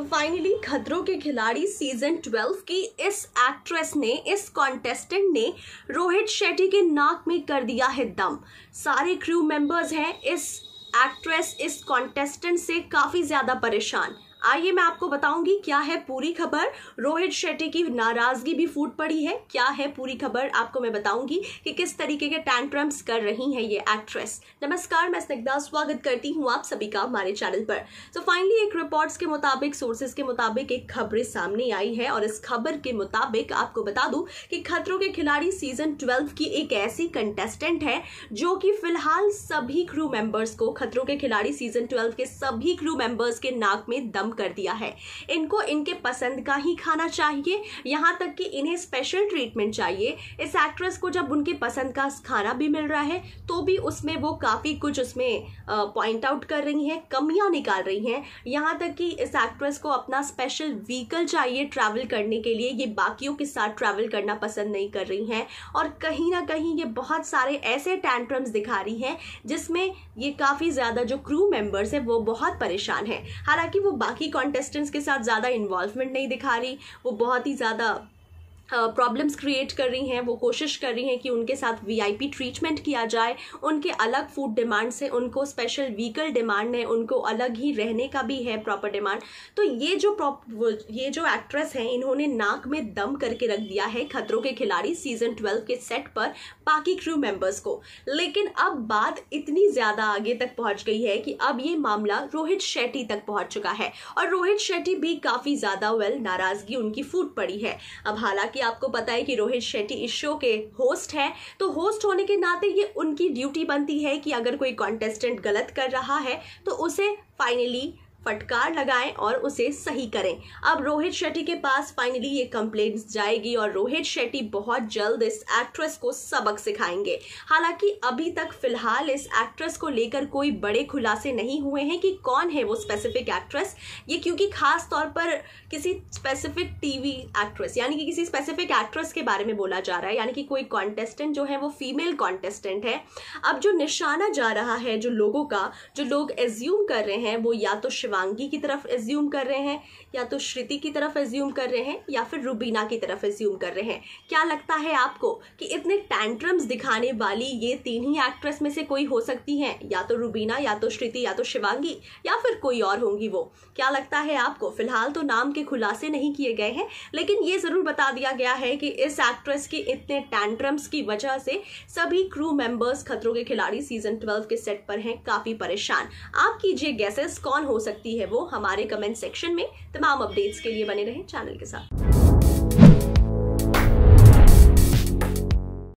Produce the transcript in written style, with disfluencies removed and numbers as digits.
तो फाइनली खतरों के खिलाड़ी सीजन 12 की इस एक्ट्रेस ने, इस कॉन्टेस्टेंट ने रोहित शेट्टी के नाक में कर दिया है दम। सारे क्रू मेंबर्स हैं इस एक्ट्रेस, इस कॉन्टेस्टेंट से काफी ज्यादा परेशान। आइए मैं आपको बताऊंगी क्या है पूरी खबर। रोहित शेट्टी की नाराजगी भी फूट पड़ी है। क्या है पूरी खबर आपको मैं बताऊंगी कि किस तरीके के टैंट्रम्स कर रही है ये एक्ट्रेस। नमस्कार, मैं स्निग्धा स्वागत करती हूं आप सभी का हमारे चैनल पर। तो फाइनली एक रिपोर्ट्स के मुताबिक, सोर्सेज के मुताबिक एक खबरें सामने आई है और इस खबर के मुताबिक आपको बता दूं कि खतरों के खिलाड़ी सीजन 12 की एक ऐसी कंटेस्टेंट है जो कि फिलहाल सभी क्रू मेंबर्स को, खतरों के खिलाड़ी सीजन 12 के सभी क्रू मेंबर्स के नाक में दम कर दिया है। इनको इनके पसंद का ही खाना चाहिए, यहां तक कि इन्हें स्पेशल ट्रीटमेंट चाहिए। इस एक्ट्रेस को जब उनके पसंद का खाना भी मिल रहा है तो भी उसमें वो काफी कुछ उसमें पॉइंट आउट कर रही हैं, कमियां निकाल रही हैं। यहां तक कि इस एक्ट्रेस को अपना स्पेशल व्हीकल चाहिए ट्रैवल करने के लिए। ये बाकियों के साथ ट्रैवल करना पसंद नहीं कर रही हैं और कहीं ना कहीं ये बहुत सारे ऐसे टैंट्रम्स दिखा रही हैं जिसमें ये काफी ज्यादा जो क्रू मेंबर्स है वो बहुत परेशान है। हालांकि वो बाकी कॉन्टेस्टेंट्स के साथ ज्यादा इन्वॉल्वमेंट नहीं दिखा रही, वो बहुत ही ज्यादा प्रॉब्लम्स क्रिएट कर रही हैं। वो कोशिश कर रही हैं कि उनके साथ वीआईपी ट्रीटमेंट किया जाए, उनके अलग फूड डिमांड से, उनको स्पेशल व्हीकल डिमांड है, उनको अलग ही रहने का भी है प्रॉपर डिमांड। तो ये जो एक्ट्रेस हैं इन्होंने नाक में दम करके रख दिया है खतरों के खिलाड़ी सीजन 12 के सेट पर बाकी क्रू मेंबर्स को। लेकिन अब बात इतनी ज्यादा आगे तक पहुंच गई है कि अब ये मामला रोहित शेट्टी तक पहुंच चुका है और रोहित शेट्टी भी काफी ज्यादा नाराजगी उनकी फूट पड़ी है। अब हालांकि आपको पता है कि रोहित शेट्टी इस शो के होस्ट हैं, तो होस्ट होने के नाते ये उनकी ड्यूटी बनती है कि अगर कोई कॉन्टेस्टेंट गलत कर रहा है तो उसे फाइनली फटकार लगाएं और उसे सही करें। अब रोहित शेट्टी के पास फाइनली ये कंप्लेंट्स जाएगी और रोहित शेट्टी बहुत जल्द इस एक्ट्रेस को सबक सिखाएंगे। हालांकि अभी तक फिलहाल इस एक्ट्रेस को लेकर कोई बड़े खुलासे नहीं हुए हैं कि कौन है वो स्पेसिफिक एक्ट्रेस। ये क्योंकि खास तौर पर किसी स्पेसिफिक टीवी एक्ट्रेस यानी कि किसी स्पेसिफिक एक्ट्रेस के बारे में बोला जा रहा है, यानी कि कोई कॉन्टेस्टेंट जो है वो फीमेल कॉन्टेस्टेंट है। अब जो निशाना जा रहा है जो लोगों का, जो लोग एज्यूम कर रहे हैं, वो या तो शिवांगी की तरफ एज्यूम कर रहे हैं, या तो श्रुति की तरफ एज्यूम कर रहे हैं, या फिर रुबीना की तरफ एज्यूम कर रहे हैं। क्या लगता है आपको कि इतने टैंट्रम्स दिखाने वाली ये तीन ही एक्ट्रेस में से कोई हो सकती हैं? या तो रुबीना, या तो श्रुति, या तो शिवांगी, या फिर कोई और होंगी वो? क्या लगता है आपको? फिलहाल तो नाम के खुलासे नहीं किए गए हैं, लेकिन ये जरूर बता दिया गया है कि इस एक्ट्रेस के इतने टैंट्रम्स की वजह से सभी क्रू मेंबर्स खतरों के खिलाड़ी सीजन 12 के सेट पर हैं काफी परेशान। आप कीजिए गेसेस कौन हो सकती है वो हमारे कमेंट सेक्शन में। तमाम अपडेट्स के लिए बने रहें चैनल के साथ।